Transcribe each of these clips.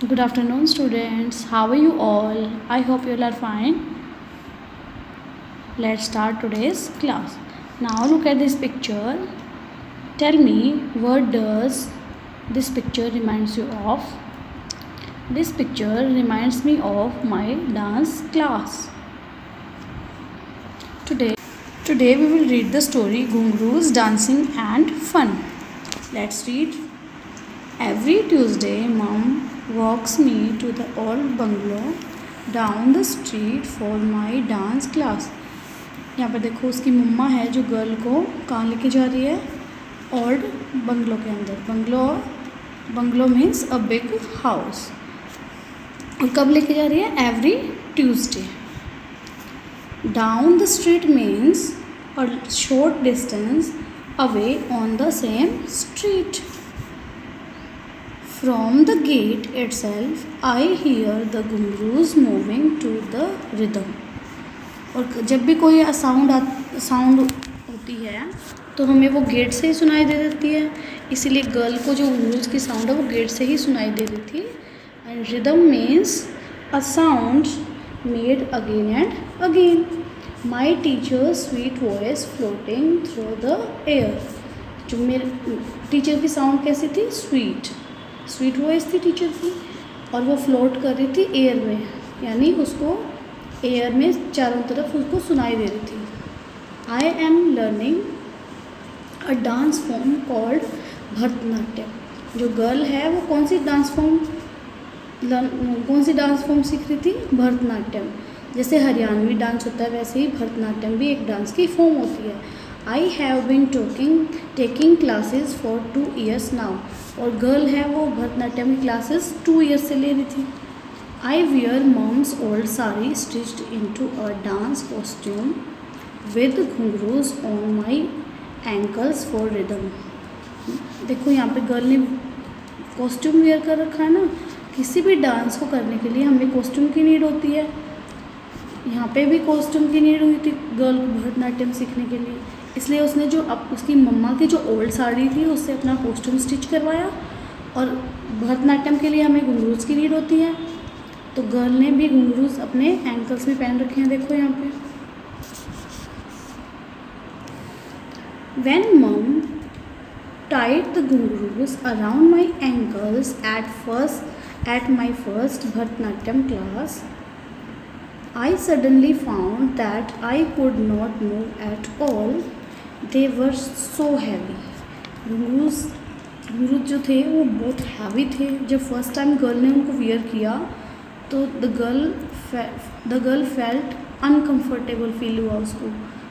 Good afternoon, students. How are you all? I hope you all are fine. Let's start today's class. Now look at this picture. Tell me, what does this picture reminds you of? This picture reminds me of my dance class. Today we will read the story Ghungroos, Dancing and Fun. Let's read. Every Tuesday, Mom walks me to the old bungalow down the street for my dance class. यहाँ पर देखो उसकी मम्मा है जो girl को कहाँ लेके जा रही है, ओल्ड बंगलो के अंदर. Bungalow means a big house. और कब लेके जा रही है? Every Tuesday. Down the street means a short distance away on the same street. From the gate itself, I hear the ghungroos moving to the rhythm. और जब भी कोई साउंड होती है तो हमें वो गेट से ही सुनाई दे देती है, इसीलिए गर्ल को जो घुंघरूज की साउंड है वो गेट से ही सुनाई दे रही थी. And rhythm means a sound made again and again. My teacher sweet voice floating through the air. जो मेरे टीचर की साउंड कैसी थी? स्वीट वॉइस थी टीचर की, और वो फ्लोट कर रही थी एयर में, यानी उसको एयर में चारों तरफ उसको सुनाई दे रही थी. I am learning a dance form called Bharatanatyam. जो गर्ल है वो कौन सी डांस फॉर्म सीख रही थी? भरतनाट्यम. जैसे हरियाणवी डांस होता है वैसे ही भरतनाट्यम भी एक डांस की फॉर्म होती है. I have been taking classes for 2 years now. और गर्ल है वो भरतनाट्यम की क्लासेस 2 years से ले रही थी. I wear mom's old sari stitched into a dance costume with ghungroos on my ankles for rhythm. देखो यहाँ पे गर्ल ने कॉस्ट्यूम वेयर कर रखा है ना. किसी भी डांस को करने के लिए हमें कॉस्ट्यूम की नीड होती है. यहाँ पे भी कॉस्ट्यूम की नीड हुई थी गर्ल को भरतनाट्यम सीखने के लिए, इसलिए उसने जो उसकी मम्मा की जो ओल्ड साड़ी थी उससे अपना कॉस्ट्यूम स्टिच करवाया. और भरतनाट्यम के लिए हमें घुंघरूज की नीड होती है, तो गर्ल ने भी घुंघरूज अपने एंकल्स में पहन रखे हैं. देखो यहाँ पे. When mom tied the ghungroos around my ankles at my first Bharatanatyam class, I suddenly found that I could not move at all. They were so heavy. Ghungroos जो थे वो बहुत हैवी थे. जब फर्स्ट टाइम गर्ल ने उनको wear किया तो the girl felt uncomfortable feel हुआ उसको.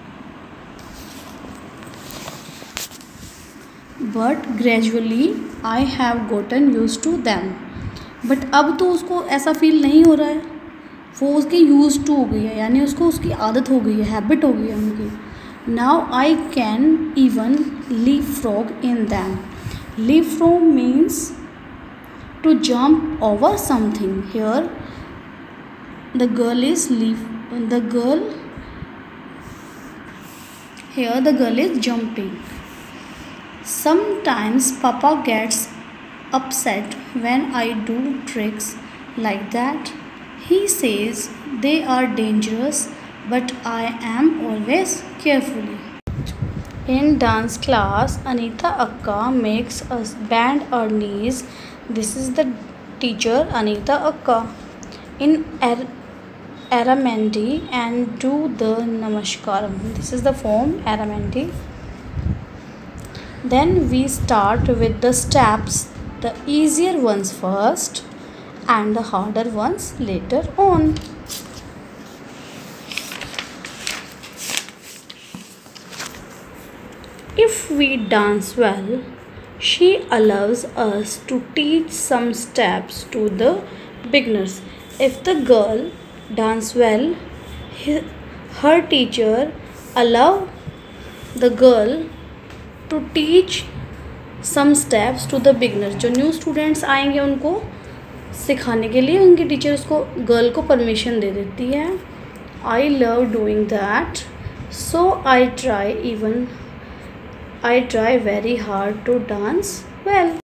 But gradually I have gotten used to them. But अब तो उसको ऐसा फील नहीं हो रहा है, वो उसकी यूज टू हो गई है, यानी उसको उसकी आदत हो गई है, हैबिट हो गई है उनकी. Now I can even leap frog in them. Leap frog means to jump over something. Here the girl is jumping. Sometimes Papa gets upset when I do tricks like that. He says they are dangerous, but I am always carefully. In dance class, Anita Akka makes us bend our knees. This is the teacher Anita Akka. In Aramandi and do the Namaskaram. This is the form Aramandi. Then we start with the steps, the easier ones first and the harder ones later on. If we dance well, she allows us to teach some steps to the beginners. If the girl dance well, her teacher allow the girl to teach some steps to the beginners. जो new students आएंगे उनको सिखाने के लिए उनकी teacher उसको girl को permission दे देती है. I love doing that, so I try very hard to dance well.